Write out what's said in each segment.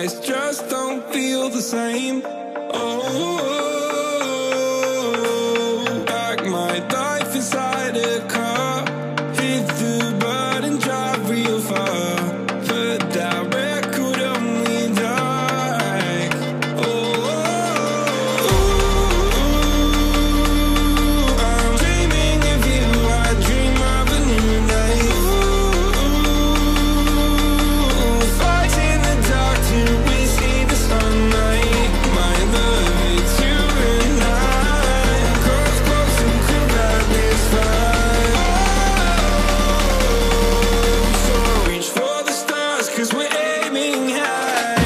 lights just don't feel the same. Oh, like my life inside a car. Hit the button, drive real far. Put that record on me like, oh, I'm dreaming of you. I dream of a new day. Fight in the dark till we see the sunlight. My love, it's you and I. Cross close and could ride this fire. So reach for the stars, 'cause we're aiming high.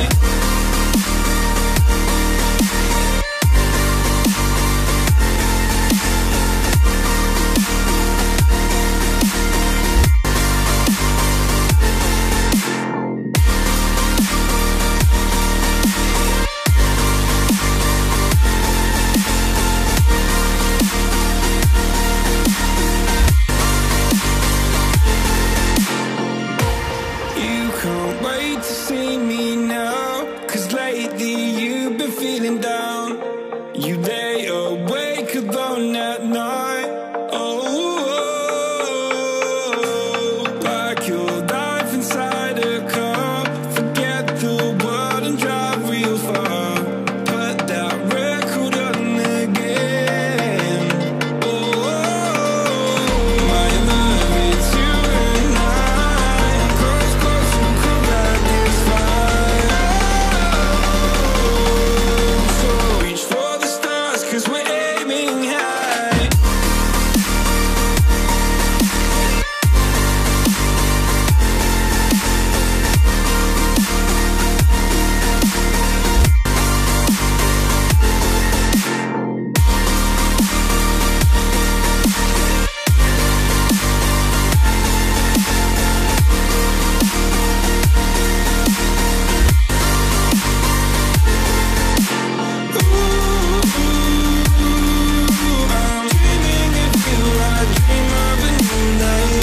You can't wait to see me now, 'cause lately you've been feeling down. You lay awake alone at night. Oh, like your life inside a car. Forget the world and drive real far. Put that record on again. Oh, my love, it's you and I. Cross close and could ride this fire. So reach for the stars, 'cause we're aiming high. I'm dreaming of you. I dream of a new night.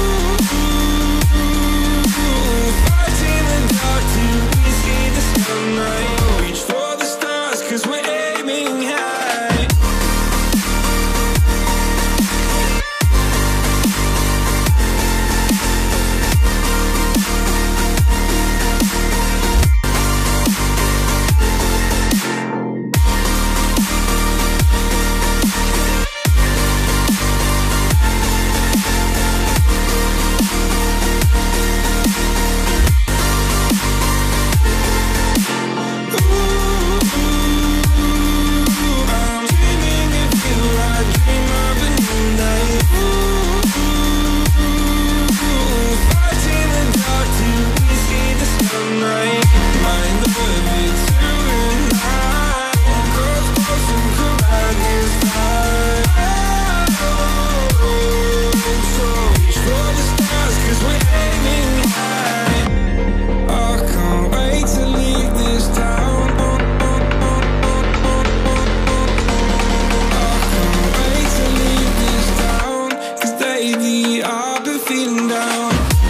Fight in the dark till we see the sunlight. Reach for the stars, 'cause we're aiming high. I'm dreaming of you. I dream of a new night. Fight in the dark till we see the sunlight. My love, it's you and I. Cross close and could ride this fire. So reach for the stars, 'cause we're aiming high. I can't wait to leave this town. I can't wait to leave this town, 'cause lately I've been feeling down.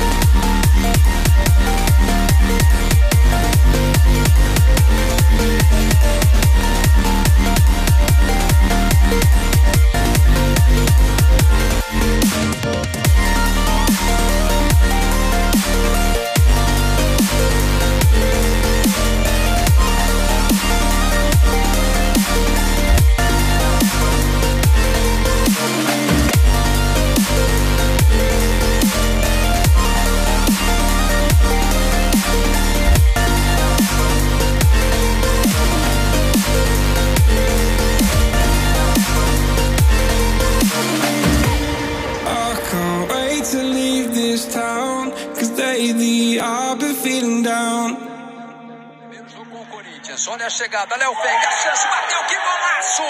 I can't wait to leave this town, 'cause lately I've been feeling down. Jogo com o Corinthians, olha a chegada, Léo Feng, a chance, bateu, que golaço!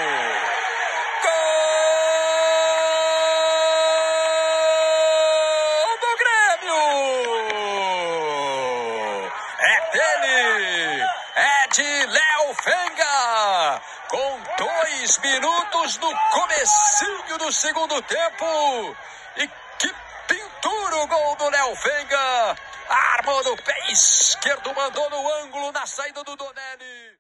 Gol do Grêmio! É dele, é de Léo Fenga, com 2 minutos no comecinho do segundo tempo, e que pintura o gol do Léo Fenga! Armou no pé esquerdo, mandou no ângulo na saída do Donelli.